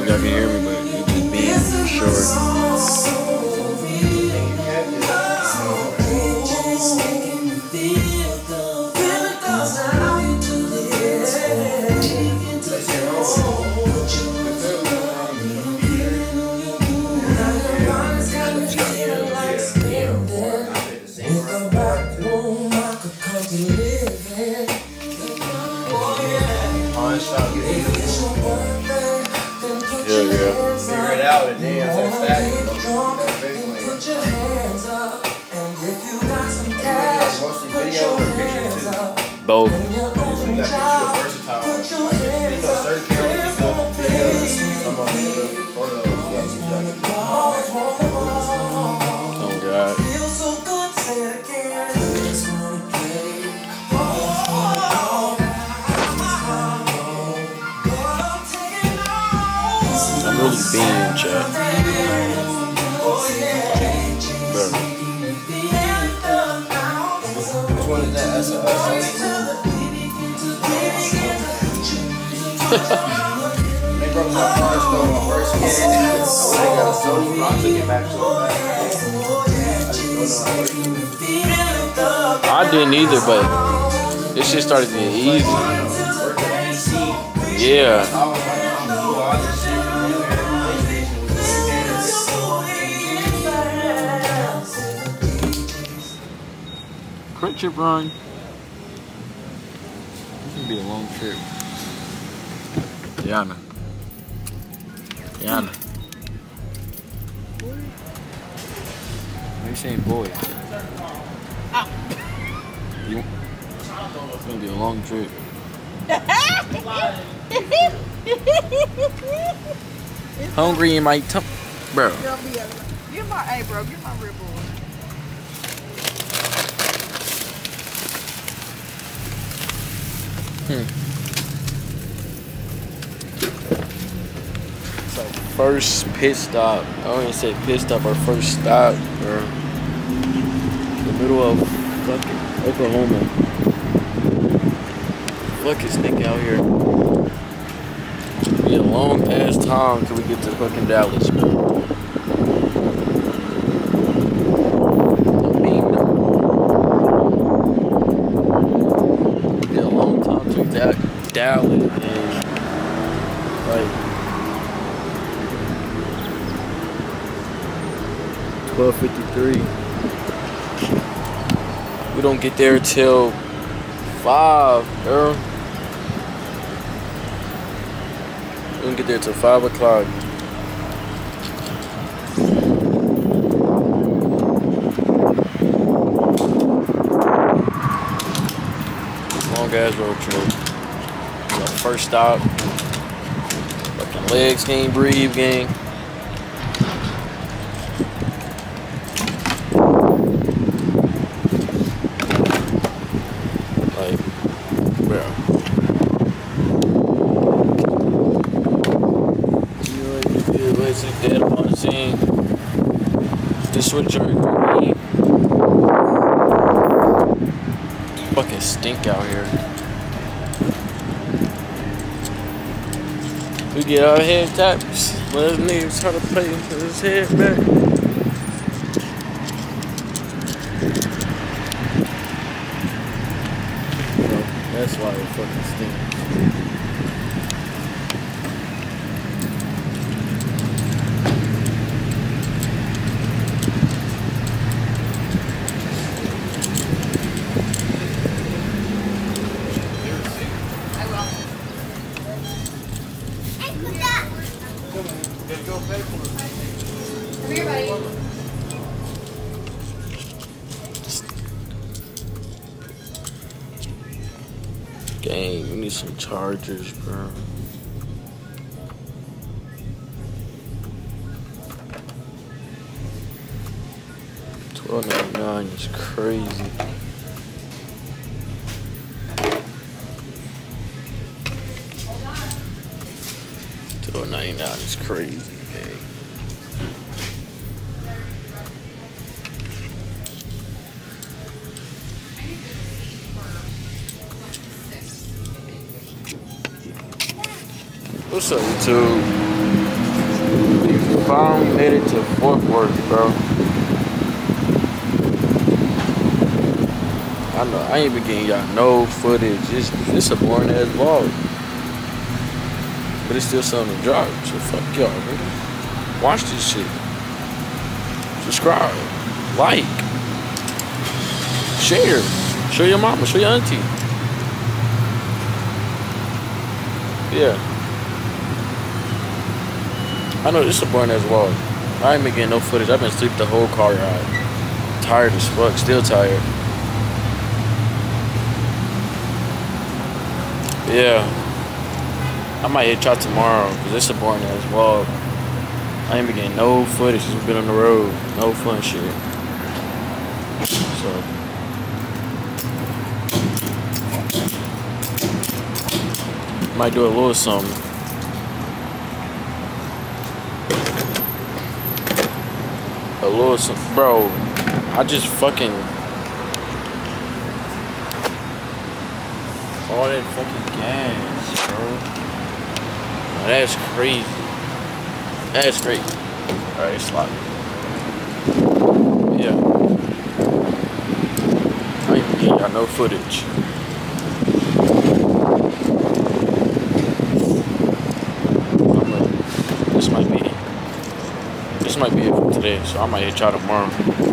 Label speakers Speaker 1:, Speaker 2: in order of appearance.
Speaker 1: y'all can hear me, but it just being short. Yeah.
Speaker 2: Figure it out and then
Speaker 1: both. Oh God. I'm really being chat.
Speaker 2: Which one is that? That's they broke my car store my first kid. I got a Sony, I took it back to it.
Speaker 1: I didn't either, but this shit started getting easy. Yeah. Quick trip run. This gonna be a long trip. Yana. Why are you saying boy? It's gonna be a long trip. Hungry in my tummy, bro.
Speaker 3: Get my, hey, bro, get my real boy.
Speaker 1: So first pit stop. I don't even say pit stop. Our first stop, bro. The middle of fucking Oklahoma. Fuck is Nick out here. It'll be a long ass time till we get to fucking Dallas, bro. It'll be a long time till we get to Dallas, and like 12:53. We don't get there till 5, bro. We don't get there till 5 o'clock. Long ass road trip. Our first stop. Fucking legs can't breathe, gang. Dead on the scene. This switch fucking stink out here. We get our head taps. Let us niggas try to play for his head back. That's why it fucking stinks. Dang, we need some chargers, bro. $12.99 is crazy. $12.99 is crazy, okay. What's up, YouTube? finally made it to Fort Worth, bro. I know I ain't been getting y'all no footage. It's a boring ass vlog, but it's still something to drop. So fuck y'all, nigga. Watch this shit. Subscribe, like, share, show your mama, show your auntie. Yeah. I know this is a boring ass vlog. I ain't been getting no footage. I've been asleep the whole car ride. Tired as fuck. Still tired. Yeah. I might hit y'all tomorrow because it's a boring ass vlog. I ain't been getting no footage since we've been on the road. No fun shit. So. Might do a little something. A little something. Bro, I just fucking. All that fucking gas, bro. That's crazy. That's crazy. Alright, slide. Yeah. I ain't getting y'all no footage. This might be it for today, so I might hit y'all tomorrow.